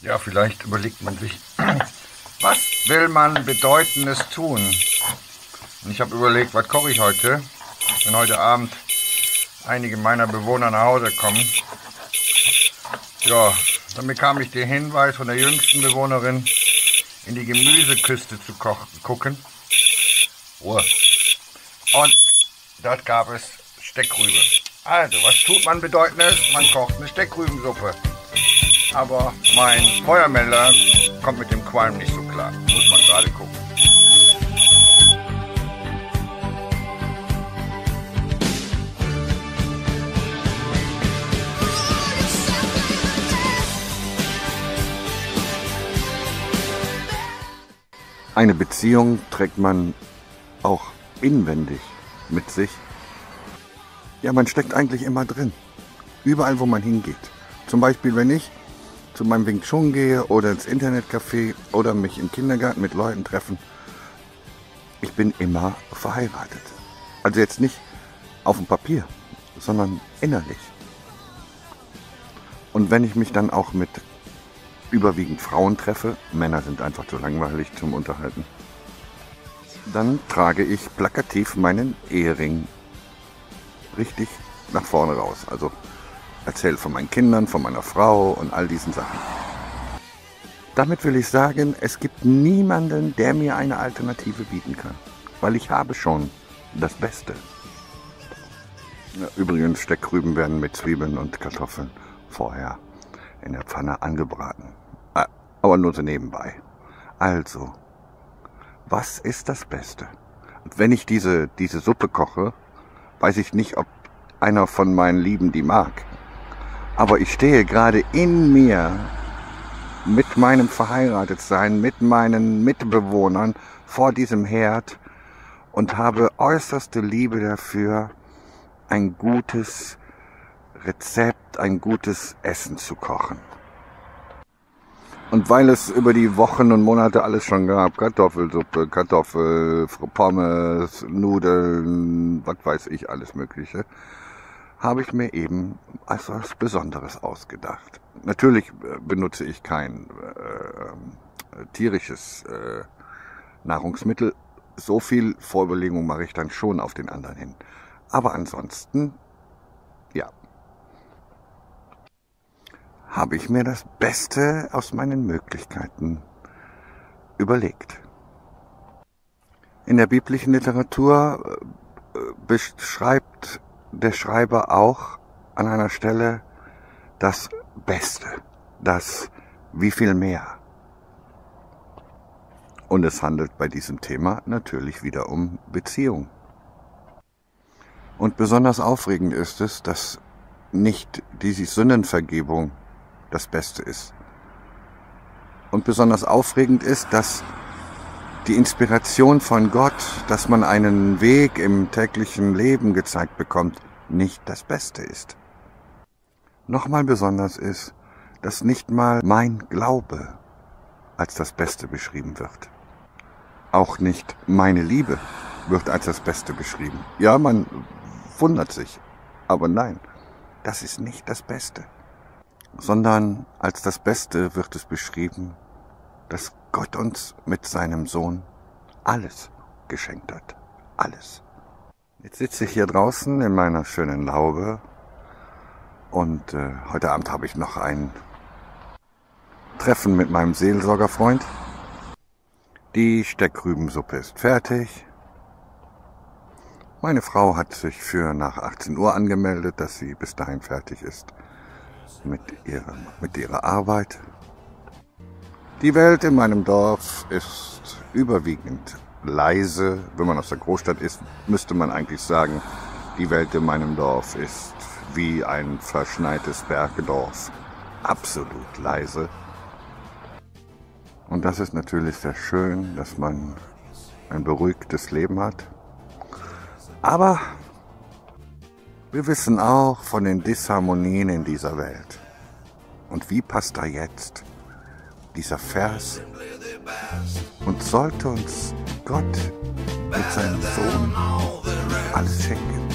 Ja, vielleicht überlegt man sich, was will man Bedeutendes tun? Und ich habe überlegt, was koche ich heute? Wenn heute Abend einige meiner Bewohner nach Hause kommen. Ja, dann bekam ich den Hinweis von der jüngsten Bewohnerin, in die Gemüseküste zu gucken. Ruhe. Und dort gab es Steckrübe. Also, was tut man Bedeutendes? Man kocht eine Steckrübensuppe. Aber mein Feuermelder kommt mit dem Qualm nicht so klar. Muss man gerade gucken. Eine Beziehung trägt man auch inwendig mit sich. Ja, man steckt eigentlich immer drin. Überall, wo man hingeht. Zum Beispiel, wenn ich zu meinem Wing Chun gehe oder ins Internetcafé oder mich im Kindergarten mit Leuten treffen. Ich bin immer verheiratet. Also jetzt nicht auf dem Papier, sondern innerlich. Und wenn ich mich dann auch mit überwiegend Frauen treffe, Männer sind einfach zu langweilig zum Unterhalten, dann trage ich plakativ meinen Ehering richtig nach vorne raus. Also erzähle von meinen Kindern, von meiner Frau und all diesen Sachen. Damit will ich sagen, es gibt niemanden, der mir eine Alternative bieten kann, weil ich habe schon das Beste. Ja, übrigens, Steckrüben werden mit Zwiebeln und Kartoffeln vorher in der Pfanne angebraten. Aber nur so nebenbei. Also, was ist das Beste? Und wenn ich diese Suppe koche, weiß ich nicht, ob einer von meinen Lieben die mag. Aber ich stehe gerade in mir mit meinem Verheiratetsein, mit meinen Mitbewohnern vor diesem Herd und habe äußerste Liebe dafür, ein gutes Rezept, ein gutes Essen zu kochen. Und weil es über die Wochen und Monate alles schon gab, Kartoffelsuppe, Pommes, Nudeln, was weiß ich, alles Mögliche, habe ich mir eben als was Besonderes ausgedacht. Natürlich benutze ich kein tierisches Nahrungsmittel. So viel Vorüberlegung mache ich dann schon auf den anderen hin. Aber ansonsten, ja, habe ich mir das Beste aus meinen Möglichkeiten überlegt. In der biblischen Literatur beschreibt der Schreiber auch an einer Stelle das Beste, das wie viel mehr. Und es handelt bei diesem Thema natürlich wieder um Beziehung. Und besonders aufregend ist es, dass nicht die Sündenvergebung das Beste ist. Und besonders aufregend ist, dass die Inspiration von Gott, dass man einen Weg im täglichen Leben gezeigt bekommt, nicht das Beste ist. Nochmal besonders ist, dass nicht mal mein Glaube als das Beste beschrieben wird. Auch nicht meine Liebe wird als das Beste beschrieben. Ja, man wundert sich, aber nein, das ist nicht das Beste. Sondern als das Beste wird es beschrieben, dass Gott uns mit seinem Sohn alles geschenkt hat. Alles. Jetzt sitze ich hier draußen in meiner schönen Laube und heute Abend habe ich noch ein Treffen mit meinem Seelsorgerfreund. Die Steckrübensuppe ist fertig. Meine Frau hat sich für nach 18 Uhr angemeldet, dass sie bis dahin fertig ist mit ihrer Arbeit. Die Welt in meinem Dorf ist überwiegend leise. Wenn man aus der Großstadt ist, müsste man eigentlich sagen, die Welt in meinem Dorf ist wie ein verschneites Bergdorf. Absolut leise. Und das ist natürlich sehr schön, dass man ein beruhigtes Leben hat. Aber wir wissen auch von den Disharmonien in dieser Welt. Und wie passt da jetzt dieser Vers? Und sollte uns Gott mit seinem Sohn alles schenken?